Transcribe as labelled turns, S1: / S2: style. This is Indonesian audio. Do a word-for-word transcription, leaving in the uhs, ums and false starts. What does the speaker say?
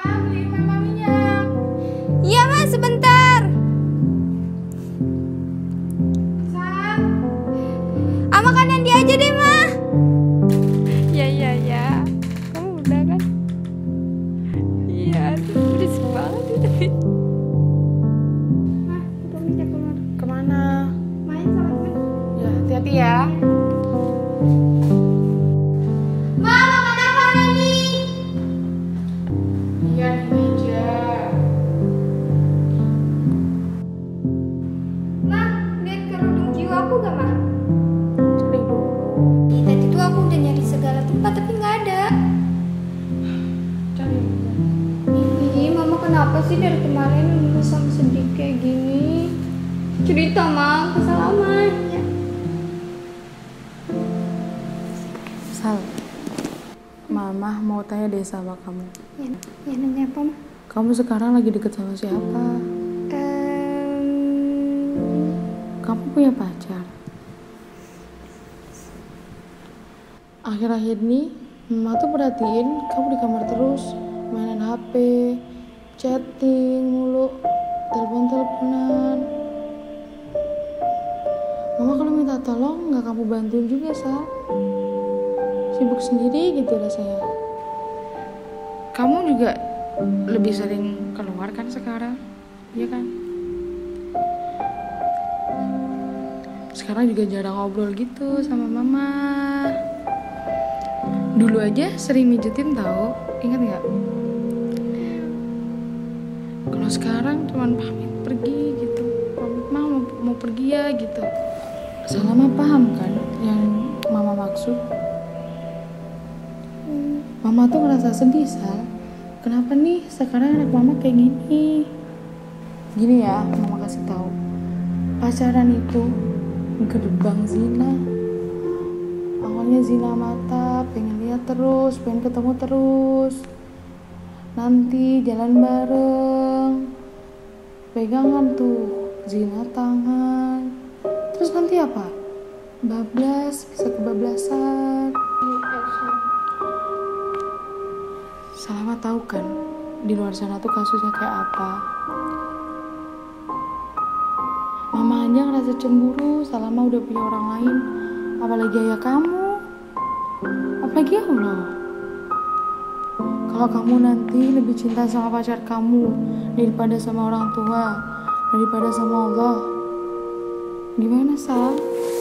S1: beli mama minyak.
S2: Iya mas, sebentar.
S1: San.
S2: Ah makanan dia aja deh mah. Ya ya ya. Kamu udah kan? Iya, tuh berisik banget itu.
S1: Mah, itu minyak keluar.
S3: Kemana?
S1: Main sama temen.
S3: Ya, hati-hati ya.
S2: Ma, makan apa nih?
S3: Iya, di meja.
S2: Ma, lihat kerudung jiwa aku gak ma?
S3: Cari dulu.
S2: Ih, tadi tuh aku udah nyari segala tempat tapi nggak ada.
S3: Cari dulu.
S2: Ih, mama kenapa sih dari kemarin mama sama sedih kayak gini? Cerita ma, kesalahan. Ya.
S3: Sal, Mama mau tanya deh sama kamu.
S2: Ya, ya nanya apa ma?
S3: Kamu sekarang lagi deket sama siapa?
S2: Em,
S3: Kamu punya pacar? Akhir-akhir ini, Mama tuh perhatiin kamu di kamar terus, mainan H P, chatting mulu, telepon-teleponan. Mama kalau minta tolong nggak kamu bantuin juga, Sal. Sibuk sendiri gitu rasanya. Kamu juga lebih sering keluar kan sekarang, iya kan? Sekarang juga jarang ngobrol gitu sama Mama. Dulu aja sering mijetin tahu, ingat nggak? Kalau sekarang cuman pamit pergi gitu, pamit mah mau, mau pergi ya gitu. Salama paham kan yang Mama maksud? Mama tuh ngerasa sedih, Sal. Kenapa nih sekarang anak Mama kayak gini? Gini ya, Mama kasih tahu. Pacaran itu gerbang zina. Awalnya zina mata, pengen lihat terus, pengen ketemu terus. Nanti jalan bareng, pegangan tuh, zina tangan. Terus nanti apa? Bablas, bisa kebablasan. Salama tahu kan, di luar sana tuh kasusnya kayak apa. Mama aja ngerasa cemburu, Salama udah punya orang lain. Apalagi ayah kamu, apalagi Allah. Kalau kamu nanti lebih cinta sama pacar kamu daripada sama orang tua, daripada sama Allah, gimana, Sal?